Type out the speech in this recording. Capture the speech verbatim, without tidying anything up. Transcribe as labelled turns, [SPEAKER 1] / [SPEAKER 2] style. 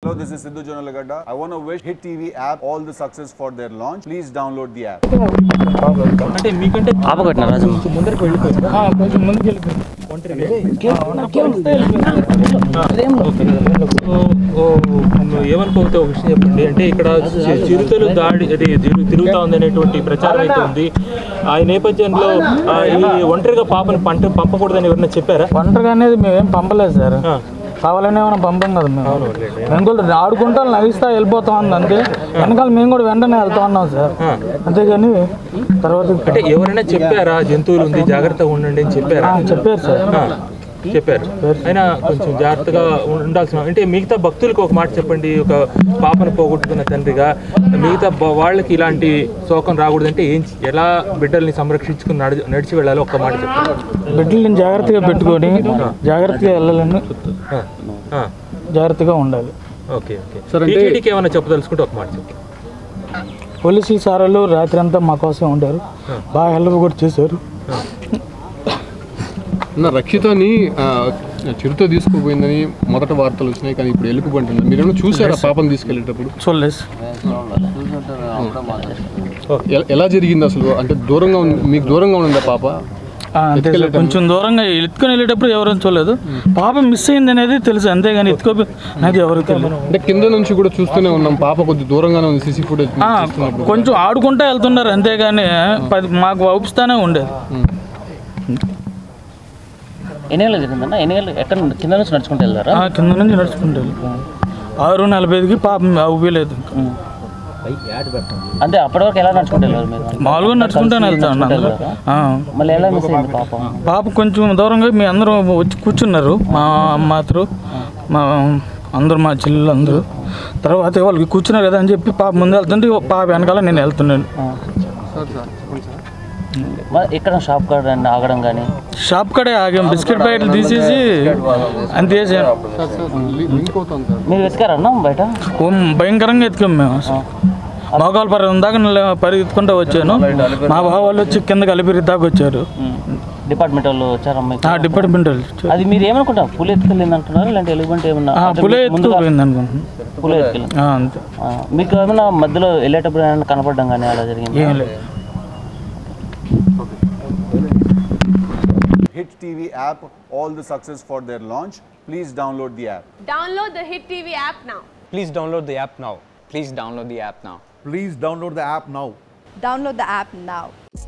[SPEAKER 1] Hello, this is HittvNewstelugu. I want to wish Hit T V app all the success for their launch. Please download the app.
[SPEAKER 2] అంటే మీకంటే
[SPEAKER 3] ఆపగొట్టిన రాజు
[SPEAKER 2] ముందరికి వెళ్ళిపోయింది కొంచెం ముందుకు వెళ్ళిపోయింది ఏమనుకోతే ఒక విషయం చెప్పండి. అంటే ఇక్కడ చిరుతలు దాడి అది తిరుగుతా ఉంది అనేటువంటి ప్రచారం అయితే ఉంది. ఆ నేపథ్యంలో ఈ ఒంటరిగా పాపని పంట పంపకూడదని ఎవరైనా చెప్పారా?
[SPEAKER 4] ఒంటరిగా అనేది మేమేం పంపలేదు సార్, కావాలనే ఏమైనా పంపం కదా మేము. మేము కూడా ఆడుకుంటాం నవ్విస్తా వెళ్ళిపోతా ఉంది అంతే. వెనకాల మేము కూడా వెంటనే వెళ్తా ఉన్నాం సార్, అంతేగాని తర్వాత
[SPEAKER 2] అంటే ఎవరైనా చెప్పారా జంతువులు ఉంది జాగ్రత్తగా ఉండండి అని చెప్పారా?
[SPEAKER 4] చెప్పారు సార్,
[SPEAKER 2] చెప్పారు. అయినా కొంచెం జాగ్రత్తగా ఉండాల్సిన అంటే మిగతా భక్తులకు ఒక మాట చెప్పండి. ఒక పాపను పోగొట్టుకున్న తండ్రిగా మిగతా వాళ్ళకి ఇలాంటి శోకం రాకూడదంటే ఏం ఎలా బిడ్డల్ని సంరక్షించుకుని నడి నడిచి వెళ్ళాలో ఒక్క మాట చెప్పండి.
[SPEAKER 4] బిడ్డల్ని జాగ్రత్తగా పెట్టుకొని జాగ్రత్తగా వెళ్ళాలని, జాగ్రత్తగా ఉండాలి.
[SPEAKER 2] Okay okay sir. టీటీడీకి ఏమైనా చెప్పదలుచుకుంటే ఒక మాట చెప్పండి.
[SPEAKER 4] పోలీసులు సార్లు రాత్రి అంతా మా కోసం ఉండారు, బాగా హెల్ప్ కూడా చేశారు.
[SPEAKER 5] నా రక్షితని చిరుత తీసుకుపోయిందని మొదట వార్తలు వచ్చినాయి, కానీ ఇప్పుడు ఎలుగుబంటుంది. మీరేమో చూసారా పాపను తీసుకెళ్ళేటప్పుడు?
[SPEAKER 4] చూడలేదు.
[SPEAKER 5] ఎలా జరిగింది అసలు? అంటే దూరంగా మీకు దూరంగా ఉందా పాప?
[SPEAKER 4] అంతే, కొంచెం దూరంగా ఎత్తుకొని వెళ్ళేటప్పుడు ఎవరైనా చూడలేదు. పాప మిస్ అయింది అనేది తెలుసు, అంతేగాని ఎత్తుకో అనేది ఎవరు తెలియదు.
[SPEAKER 5] అంటే కింద నుంచి కూడా చూస్తూనే ఉన్నాం, పాప కొద్ది దూరంగానే ఉంది. సీసీ ఫుటేజ్
[SPEAKER 4] కొంచెం ఆడుకుంటూ వెళ్తున్నారు, అంతేగాని మాకు ఊపిస్తానే ఉండేది.
[SPEAKER 3] ఎన్ని గంటలు జరిగిందన్న? ఎన్ని గంటలు ఎక్కడ కింద నుంచి నడుచుకుంటూ వెళ్తారా?
[SPEAKER 4] కింద నుంచి నడుచుకుంటూ వెళ్ళి ఆరు నలభై ఐదుకి పాప ఊపిలేదు.
[SPEAKER 3] అంటే అప్పటి వరకు ఎలా నడుచుకుంటూ వెళ్ళారు మీరు?
[SPEAKER 4] మామూలుగా నడుచుకుంటాను వెళ్తాను.
[SPEAKER 3] మళ్ళీ ఎలా మిస్ అయింది పాప?
[SPEAKER 4] పాప కొంచెం దూరంగా మీ అందరూ వచ్చి కూర్చున్నారు, మా అమ్మాతరు మా అందరూ మా చెల్లెలు అందరూ. తర్వాత వాళ్ళకి కూర్చున్నారు కదా అని చెప్పి పాప ముందు వెళ్తుంటే పాప వెనకాల నేను వెళ్తున్నాను.
[SPEAKER 3] ఇక్కడ షాప్ కాడ ఆగడం కానీ?
[SPEAKER 4] షాప్ కాడే ఆగాం, బిస్కెట్ ప్యాకెట్లు తీసేసి అంత వేసాను.
[SPEAKER 3] మీరు వెతికారన్నా బయట?
[SPEAKER 4] భయంకరంగా ఎత్తుకాం మేము. మోకాలు పరి దాకా పరిగెత్తుకుంటూ వచ్చాను. మా బావ వాళ్ళు వచ్చి కింద కలిపి దాకా వచ్చారు.
[SPEAKER 3] డిపార్ట్మెంట్ వాళ్ళు వచ్చారమ్మా?
[SPEAKER 4] డిపార్ట్మెంట్ వాళ్ళు.
[SPEAKER 3] అది మీరు ఏమనుకుంటారు, పులి ఎత్తుకెళ్ళింది అంటున్నారు లేదంటే ఎలుగుబంటి ఏమన్నా?
[SPEAKER 4] పులి ఎత్తుకుపోయింది అనుకుంటున్నాను.
[SPEAKER 3] పులి ఎత్తుకెళ్ళింది
[SPEAKER 4] అంతే.
[SPEAKER 3] మీకు ఏమైనా మధ్యలో వెళ్ళేటప్పుడు ఏమైనా కనపడడం కానీ అలా జరిగింది?
[SPEAKER 4] ఏం లేదు.
[SPEAKER 1] Hit T V app all the success for their launch. Please download the app.
[SPEAKER 6] Download the Hit T V app now.
[SPEAKER 7] Please download the app now.
[SPEAKER 8] Please download the app now.
[SPEAKER 9] Please download the app now.
[SPEAKER 6] Download the app now.